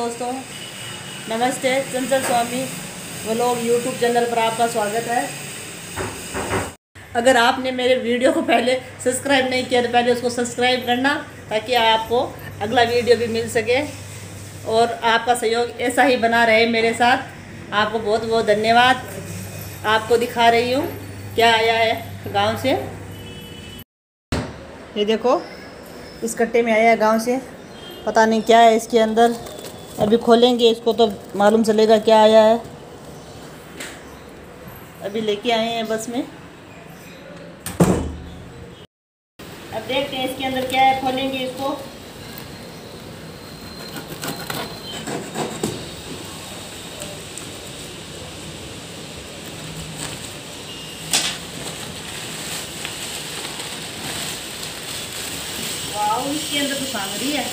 दोस्तों, नमस्ते। चंचल स्वामी vlog YouTube channel पर आपका स्वागत है। अगर आपने मेरे वीडियो को पहले सब्सक्राइब नहीं किया तो पहले उसको सब्सक्राइब करना, ताकि आपको अगला वीडियो भी मिल सके और आपका सहयोग ऐसा ही बना रहे मेरे साथ। आपको बहुत बहुत धन्यवाद। आपको दिखा रही हूँ क्या आया है गांव से। ये देखो, इस कट्टे में आया है गांव से। पता नहीं क्या है इसके अंदर, अभी खोलेंगे इसको तो मालूम चलेगा क्या आया है। अभी लेके आए हैं बस में, अब देखते हैं इसके अंदर क्या है। खोलेंगे इसको। वाह, इसके अंदर तो सांगरी है।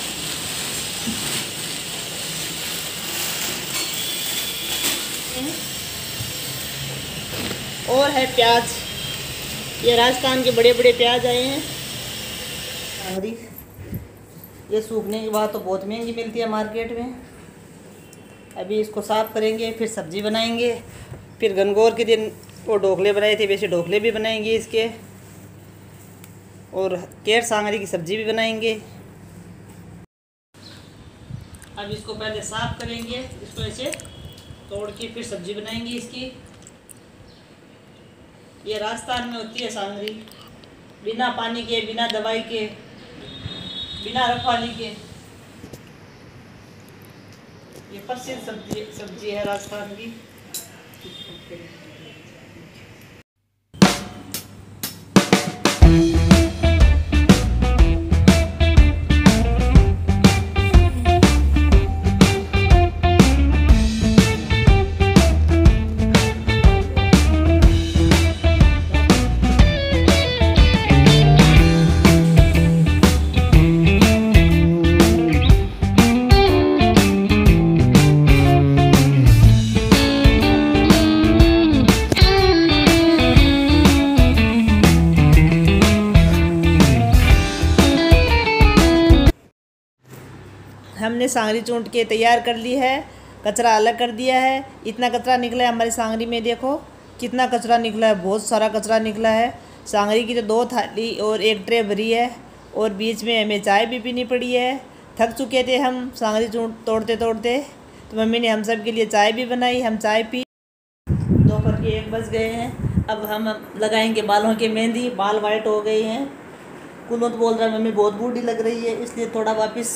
और है प्याज। ये राजस्थान के बड़े बड़े प्याज आए हैं। सांगरी ये सूखने के बाद तो बहुत महंगी मिलती है मार्केट में। अभी इसको साफ़ करेंगे, फिर सब्जी बनाएंगे। फिर गनगौर के दिन वो ढोकले बनाए थे, वैसे ढोकले भी बनाएंगे इसके। और केर सांगरी की सब्जी भी बनाएंगे। अब इसको पहले साफ़ करेंगे, इसको ऐसे तोड़ के फिर सब्जी बनाएंगे इसकी। ये राजस्थान में होती है सांगरी, बिना पानी के, बिना दवाई के, बिना रखवाली के। ये प्रसिद्ध सब्जी है राजस्थान की। हमने सांगरी चूंट के तैयार कर ली है, कचरा अलग कर दिया है। इतना कचरा निकला है हमारी सांगरी में, देखो कितना कचरा निकला है, बहुत सारा कचरा निकला है। सांगरी की तो 2 थाली और 1 ट्रे भरी है, और बीच में हमें चाय भी पीनी पड़ी है। थक चुके थे हम सांगरी चूंट तोड़ते तोड़ते, तो मम्मी ने हम सब के लिए चाय भी बनाई। हम चाय पी। दोपहर के 1 बज गए हैं। अब हम लगाएंगे बालों की मेहंदी। बाल वाइट हो गए हैं। कुलवंत बोल रहा है मम्मी बहुत बूढ़ी लग रही है, इसलिए थोड़ा वापस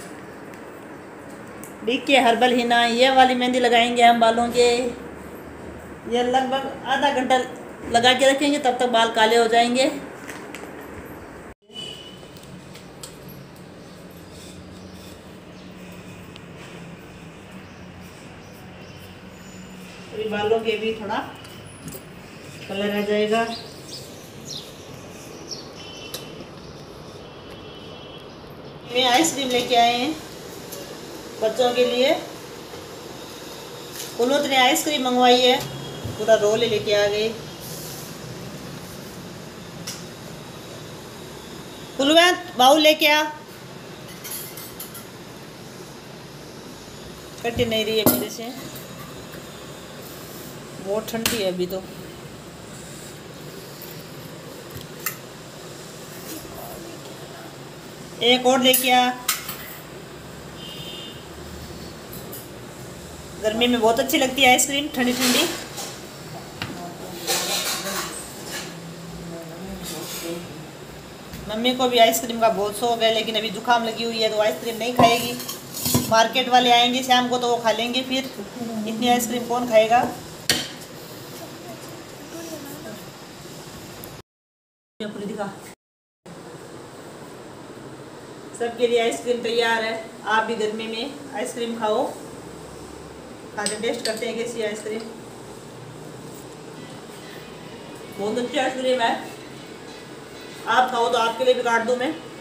देखिए हर्बल हिना ये वाली मेहंदी लगाएंगे हम बालों के। ये लगभग आधा घंटा लगा के रखेंगे, तब तक बाल काले हो जाएंगे। तो बालों के भी थोड़ा कलर आ जाएगा। ये आइसक्रीम लेके आए हैं बच्चों के लिए। कुलवंत ने आइसक्रीम मंगवाई है, पूरा रोल लेके आ गए। कुलवंत बाउल लेके आ। कटी नहीं रही है मेरे से, बहुत ठंडी है अभी तो। एक और लेके आ। गर्मी में बहुत अच्छी लगती है आइसक्रीम, ठंडी ठंडी। मम्मी को भी आइसक्रीम का बहुत शौक है, लेकिन अभी जुकाम लगी हुई है तो आइसक्रीम नहीं खाएगी। मार्केट वाले आएंगे शाम को तो वो खा लेंगे, फिर इतनी आइसक्रीम कौन खाएगा। सबके लिए आइसक्रीम तैयार है। आप भी गर्मी में आइसक्रीम खाओ। खाते टेस्ट करते हैं कैसी आइसक्रीम। बहुत अच्छी आइसक्रीम है। आप खाओ तो आपके लिए भी काट दूँ मैं।